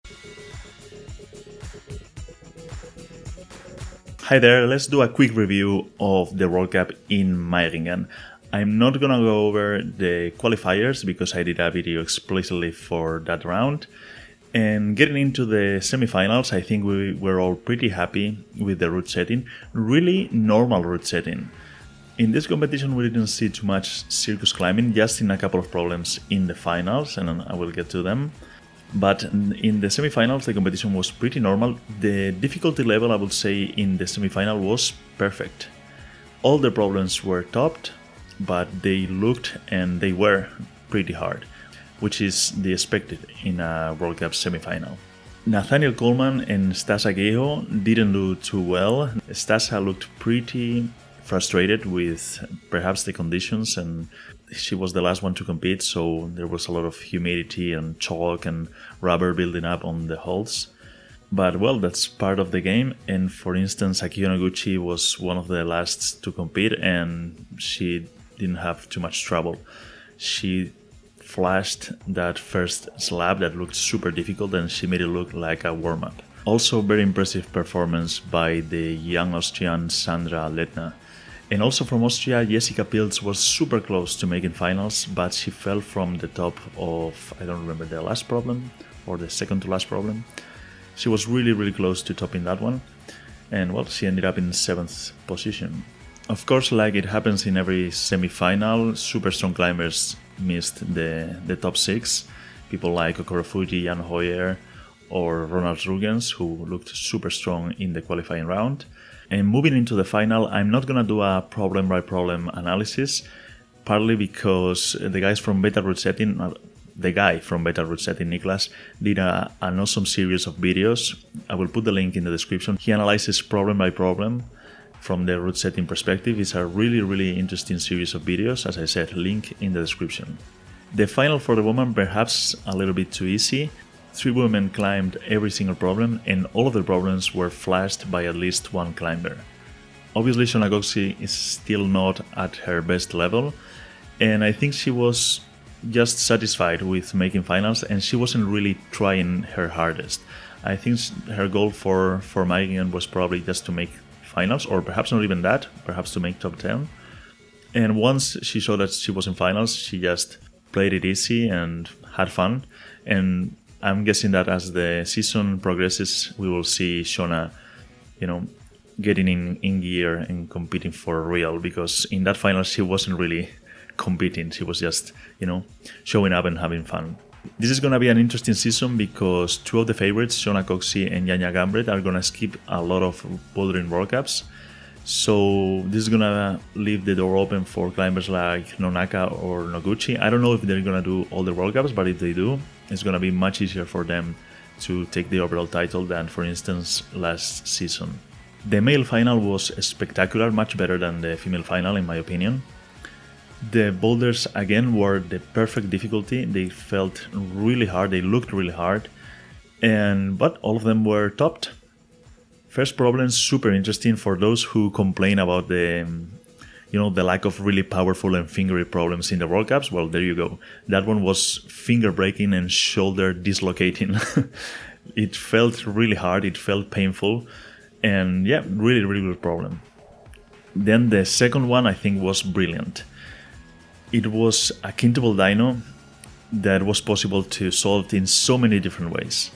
Hi there, let's do a quick review of the World Cup in Meiringen. I'm not gonna go over the qualifiers because I did a video explicitly for that round. And getting into the semifinals, I think we were all pretty happy with the route setting. Really normal route setting. In this competition we didn't see too much circus climbing, just in a couple of problems in the finals, and I will get to them. But in the semifinals, the competition was pretty normal. The difficulty level, I would say, in the semifinal was perfect. All the problems were topped, but they looked and they were pretty hard, which is the expected in a World Cup semifinal. Nathaniel Coleman and Stasa Geijo didn't do too well. Stasa looked pretty frustrated with perhaps the conditions, and she was the last one to compete, so there was a lot of humidity and chalk and rubber building up on the holes. But well, that's part of the game, and for instance, Akio Noguchi was one of the last to compete and she didn't have too much trouble. She flashed that first slab that looked super difficult and she made it look like a warm-up. Also very impressive performance by the young Austrian Sandra Lettner. And also from Austria, Jessica Pilz was super close to making finals, but she fell from the top of, I don't remember the last problem, or the second to last problem. She was really close to topping that one, and well, she ended up in 7th position. Of course, like it happens in every semi-final, super strong climbers missed the top 6. People like Okoro Fuji, Jan Hoyer, or Ronald Rugens, who looked super strong in the qualifying round. And moving into the final, I'm not gonna do a problem by problem analysis, partly because the guy from Beta Route Setting, Niklas, did an awesome series of videos. I will put the link in the description. He analyzes problem by problem from the route setting perspective. It's a really interesting series of videos. As I said, link in the description. The final for the woman, perhaps a little bit too easy. 3 women climbed every single problem, and all of the problems were flashed by at least one climber. Obviously, Shona Goxi is still not at her best level, and I think she was just satisfied with making finals, and she wasn't really trying her hardest. I think her goal for Meiringen was probably just to make finals, or perhaps not even that, perhaps to make top 10. And once she saw that she was in finals, she just played it easy and had fun. And I'm guessing that as the season progresses, we will see Shona, getting in gear and competing for real, because in that final she wasn't really competing. She was just, showing up and having fun. This is going to be an interesting season because 2 of the favorites, Shona Goxi and Janja Gambret, are going to skip a lot of bouldering World Cups. So this is going to leave the door open for climbers like Nonaka or Noguchi. I don't know if they're going to do all the World Cups, but if they do, it's going to be much easier for them to take the overall title than, for instance, last season. The male final was spectacular, much better than the female final in my opinion. The boulders again were the perfect difficulty. They felt really hard, they looked really hard, but all of them were topped. First problem, super interesting for those who complain about the lack of really powerful and fingery problems in the World Cups. Well, there you go. That one was finger breaking and shoulder dislocating. It felt really hard, it felt painful, and yeah, really good problem. Then the second one I think was brilliant. It was a quintuple dyno that was possible to solve in so many different ways.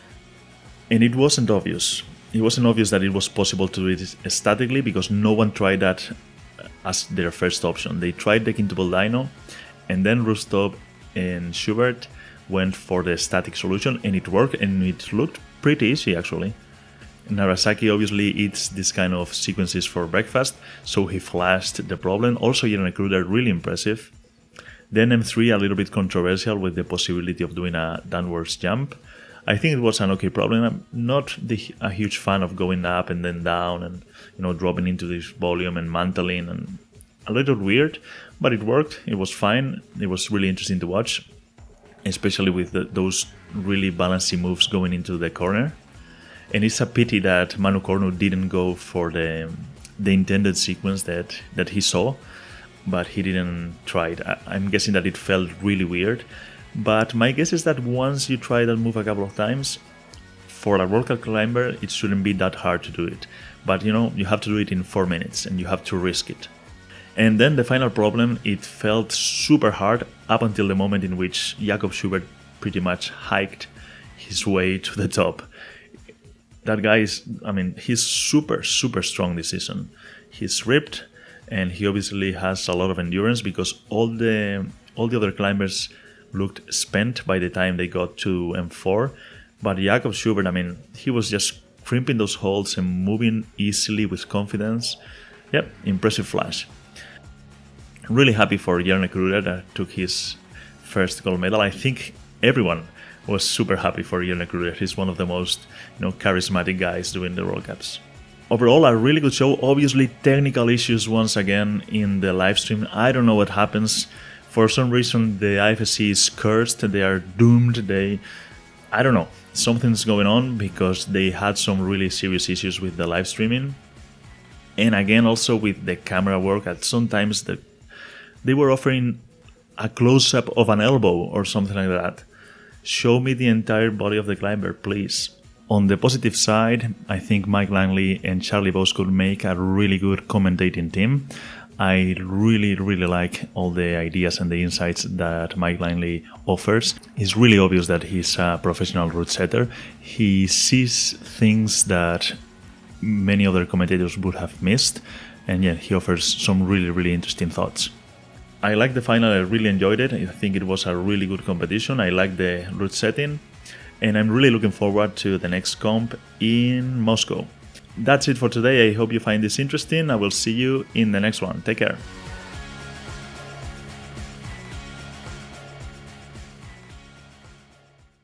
And it wasn't obvious. It wasn't obvious that it was possible to do it statically because no one tried that as their first option. They tried the quintuple dyno, and then Rustov and Schubert went for the static solution, and it worked, and it looked pretty easy actually. Narasaki obviously eats this kind of sequences for breakfast, so he flashed the problem. Also, Irene Kruder, really impressive. Then M3, a little bit controversial with the possibility of doing a downwards jump. I think it was an okay problem. I'm not a huge fan of going up and then down and dropping into this volume and mantling, and a little weird, but it worked. It was fine. It was really interesting to watch, especially with those really balancy moves going into the corner. And it's a pity that Manu Cornu didn't go for the intended sequence that he saw, but he didn't try it. I'm guessing that it felt really weird. But my guess is that once you try that move a couple of times, for a World Cup climber, it shouldn't be that hard to do it. But you know, you have to do it in 4 minutes and you have to risk it. And then the final problem, it felt super hard up until the moment in which Jakob Schubert pretty much hiked his way to the top. That guy is, I mean, he's super strong this season. He's ripped, and he obviously has a lot of endurance because all the other climbers looked spent by the time they got to M4. But Jakob Schubert, I mean, he was just crimping those holes and moving easily with confidence. Yep, impressive flash. Really happy for Jernej Kruger that took his first gold medal. I think everyone was super happy for Jernej Kruger. He's one of the most, charismatic guys doing the World Cups. Overall, a really good show. Obviously, technical issues once again in the live stream. I don't know what happens. For some reason, the IFSC is cursed. They are doomed. I don't know. Something's going on because they had some really serious issues with the live streaming. And again, also with the camera work. At sometimes they were offering a close-up of an elbow or something like that. Show me the entire body of the climber, please. On the positive side, I think Mike Langley and Charlie Bose could make a really good commentating team. I really like all the ideas and the insights that Mike Langley offers. It's really obvious that he's a professional route setter. He sees things that many other commentators would have missed. And yeah, he offers some really interesting thoughts. I liked the final, I really enjoyed it. I think it was a really good competition. I like the route setting. And I'm really looking forward to the next comp in Moscow. That's it for today. I hope you find this interesting. I will see you in the next one. Take care.